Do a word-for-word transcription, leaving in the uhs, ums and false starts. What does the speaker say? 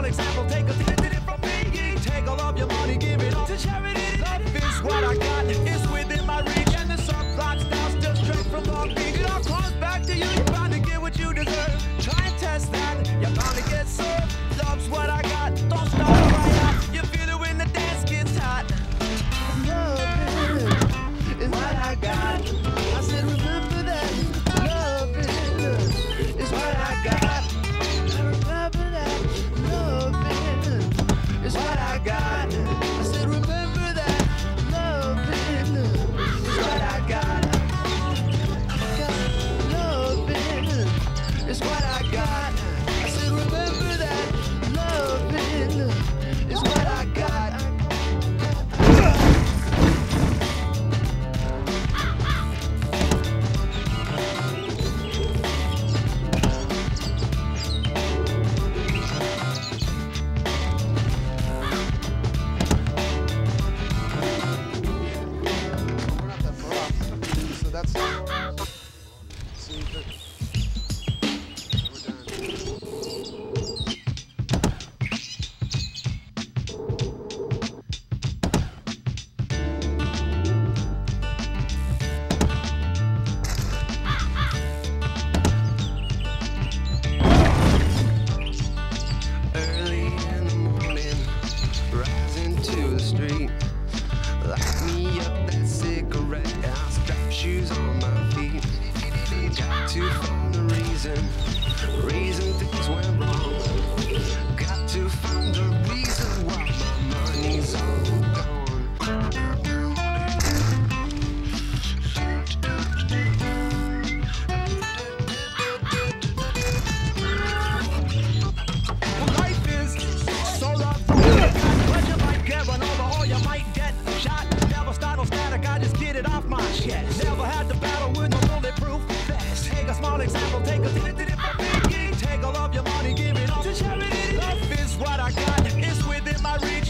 example, take a tip it from me. Take all of your money, give it all to charity. Love is what I got, it's within my reach. And the subplots now still straight from Long Beach. It all comes back to you, you're bound to get what you deserve. Try and test that, you're bound to get served. Love's what I got, don't stop right out. You feel it when the dance gets hot. Love is what I got. I said remember that. Love is what I got. I remember that. Love is what I got. I said remember that. Love is what I got. Love is what I got. I said remember that. Love is what I got. Never had to battle with no bulletproof vest. Take a small example, take a tip it from me. Take all of your money, give it all to charity. Love is what I got, it's within my reach.